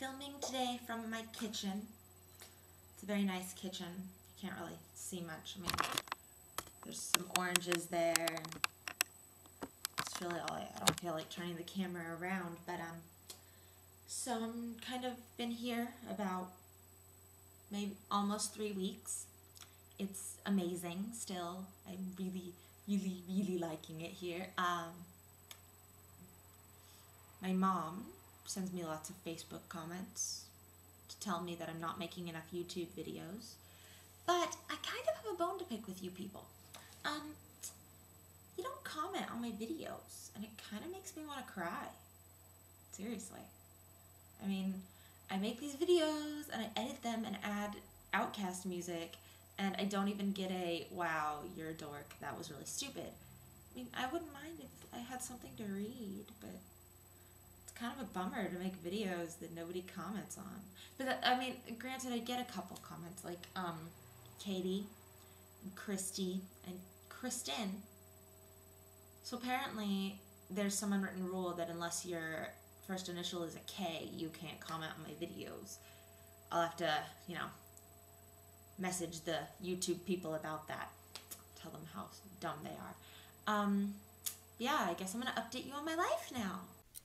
filming today from my kitchen. It's a very nice kitchen. You can't really see much. I mean, there's some oranges there. And it's really all I don't feel like turning the camera around, but so I'm kind of been here about maybe almost 3 weeks. It's amazing still. I'm really liking it here. My mom sends me lots of Facebook comments to tell me that I'm not making enough YouTube videos. But I kind of have a bone to pick with you people. You don't comment on my videos, and it kind of makes me want to cry. Seriously. I mean, I make these videos, and I edit them and add Outcast music, and I don't even get a, wow, you're a dork, that was really stupid. I mean, I wouldn't mind if I had something to read, but it's kind of a bummer to make videos that nobody comments on. But, I mean, granted, I get a couple comments, like, Katie, and Christy, and Kristen. So apparently, there's some unwritten rule that unless your first initial is a K, you can't comment on my videos. I'll have to, you know, message the YouTube people about that. Tell them how dumb they are. Yeah, I guess I'm gonna update you on my life now.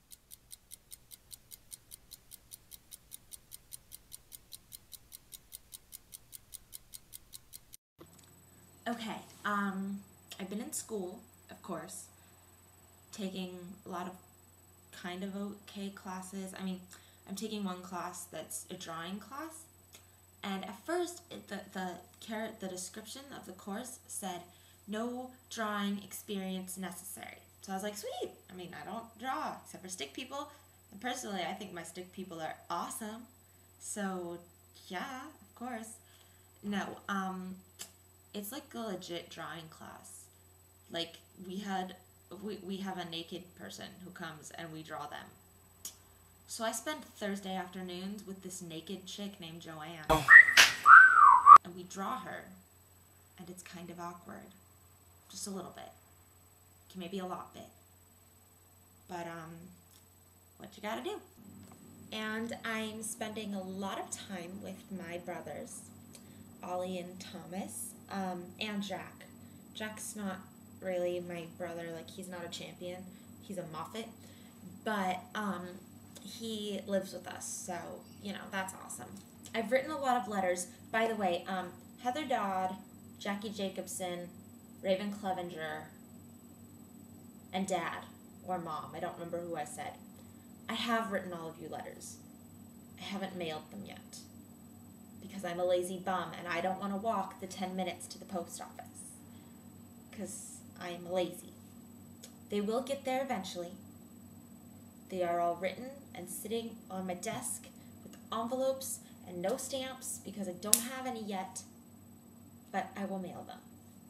Okay, I've been in school, of course, taking a lot of kind of okay classes. I mean, I'm taking one class that's a drawing class, and at first the description of the course said no drawing experience necessary. So I was like, sweet. I mean, I don't draw except for stick people, and personally I think my stick people are awesome. So yeah, of course. No, it's like a legit drawing class. Like we have a naked person who comes and we draw them. So I spent Thursday afternoons with this naked chick named Joanne. Oh. And we draw her. And it's kind of awkward. Just a little bit. Okay, maybe a lot bit. But, what you gotta do? And I'm spending a lot of time with my brothers, Ollie and Thomas, and Jack. Jack's not really my brother, like he's not a champion, he's a Moffat, but he lives with us, so you know, that's awesome. I've written a lot of letters. By the way, Heather Dodd, Jackie Jacobson, Raven Clevenger, and Dad, or Mom, I don't remember who I said. I have written all of you letters. I haven't mailed them yet, because I'm a lazy bum and I don't want to walk the 10 minutes to the post office, because I am lazy. They will get there eventually. They are all written and sitting on my desk with envelopes and no stamps because I don't have any yet, but I will mail them.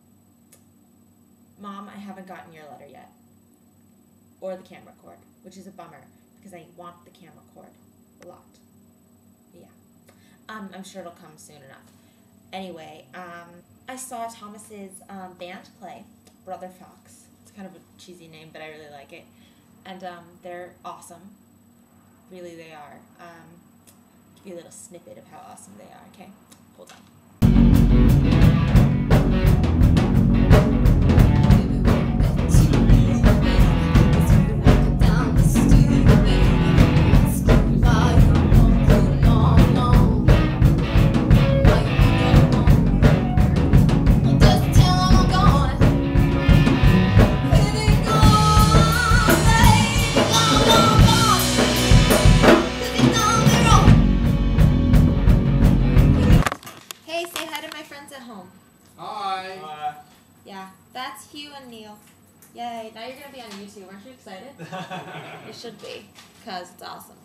Mom, I haven't gotten your letter yet. Or the camera cord, which is a bummer because I want the camera cord a lot. But yeah. I'm sure it'll come soon enough. Anyway, I saw Thomas's band play, Brother Fox. It's kind of a cheesy name, but I really like it. And they're awesome. Really, they are. Give you a little snippet of how awesome they are, okay? Hold on. Yeah, that's Hugh and Neil. Yay, now you're going to be on YouTube. Aren't you excited? You should be, because it's awesome.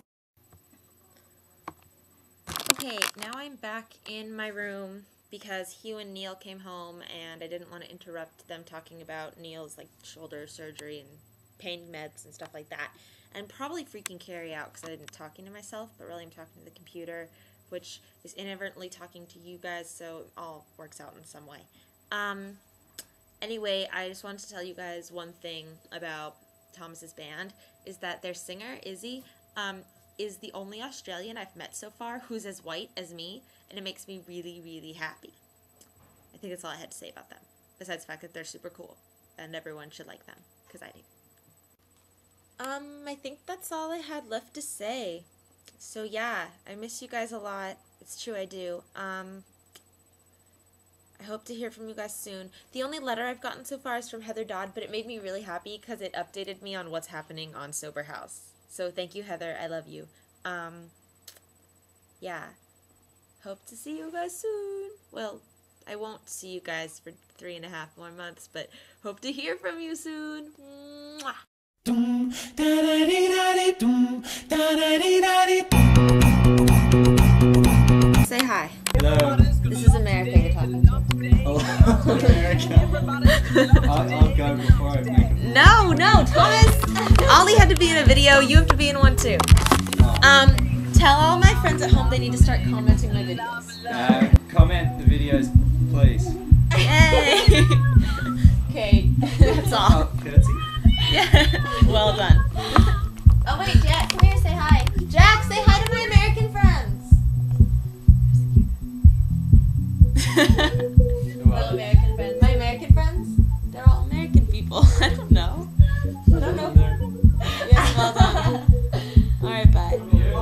Okay, now I'm back in my room because Hugh and Neil came home and I didn't want to interrupt them talking about Neil's like shoulder surgery and pain meds and stuff like that. And probably freaking Carrie out because I'm talking to myself, but really I'm talking to the computer, which is inadvertently talking to you guys, so it all works out in some way. Anyway, I just wanted to tell you guys one thing about Thomas's band, is that their singer, Izzy, is the only Australian I've met so far who's as white as me, and it makes me really, really happy. I think that's all I had to say about them, besides the fact that they're super cool, and everyone should like them, because I do. I think that's all I had left to say. So yeah, I miss you guys a lot. It's true, I do. I hope to hear from you guys soon. The only letter I've gotten so far is from Heather Dodd, but it made me really happy because it updated me on what's happening on Sober House. So thank you, Heather. I love you. Yeah. Hope to see you guys soon. Well, I won't see you guys for 3.5 more months, but hope to hear from you soon. Mwah. Say hi. Hello. This is America you're talking to. Hello, America. I'll go before I make it. No, Thomas. Ollie had to be in a video. You have to be in one too. Tell all my friends at home they need to start commenting my videos. Comment the videos, please. Yay. Okay, that's all. Oh, curtsy. Yeah. Well done. Oh wait, Jack, come here, say hi. Jack, say hi to my American friends. All American friends. My American friends? They're all American people. I don't know. I don't know. Yes, well done. Alright, bye.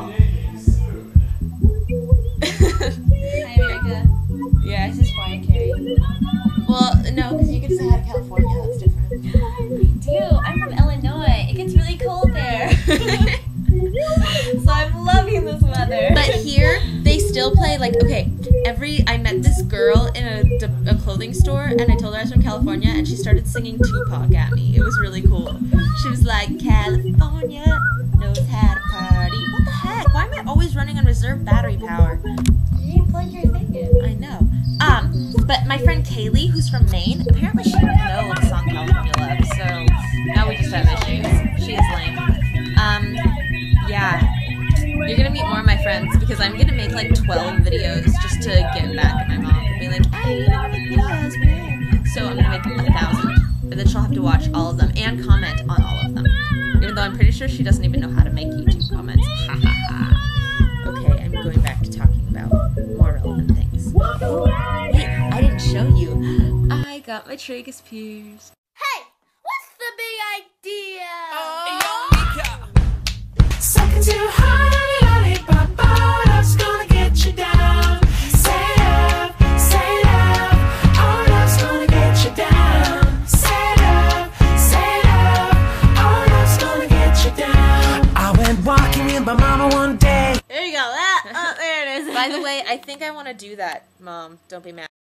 Hi, America. Yeah. This is Brian Carey. Well, no, because you get to say hi to California. That's different. I do. I'm from Illinois. It gets really cold there. So I'm loving this weather. But here, they still play, like, okay, I met this girl in a clothing store, and I told her I was from California, and she started singing Tupac at me. It was really cool. She was like, California knows how to party. What the heck? Why am I always running on reserve battery power? You didn't plug your thing in. I know. But my friend Kaylee, who's from Maine, apparently she didn't know the song California Love, so now we just have issues. She is lame. Yeah. You're gonna meet more of my friends because I'm gonna make like 12 videos just to get back at my mom and be like, hey, you never make videos, man. So I'm gonna make 1,000, and then she'll have to watch all of them and comment on all of them. Even though I'm pretty sure she doesn't even know how to make YouTube comments. Ha ha ha. Okay, I'm going back to talking about more relevant things. Wait, I didn't show you. I got my tragus pierced. Hey, what's the big idea? Sucking too hard on the lollipop, that's gonna get you down. Say love, oh, that's gonna get you down. Say love, oh, that's gonna get you down. I went walking with my mama one day. There you go. There it is. By the way, I think I want to do that, Mom. Don't be mad.